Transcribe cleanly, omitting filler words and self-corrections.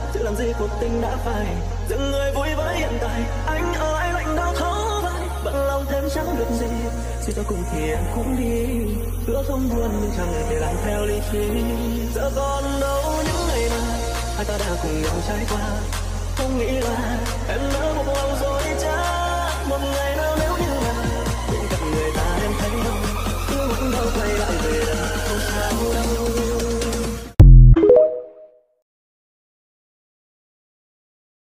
chứ làm gì cuộc tình đã phai. Dừng người vui với hiện tại, anh ơi lạnh đau thấu vai, bận lòng thêm chẳng được gì. Suy cho cùng thì em cũng đi, hứa không buồn nhưng chẳng thể làm theo lý trí. Giờ còn đâu những ngày mà hai ta đã cùng nhau trải qua, không nghĩ là em nỡ buộc lòng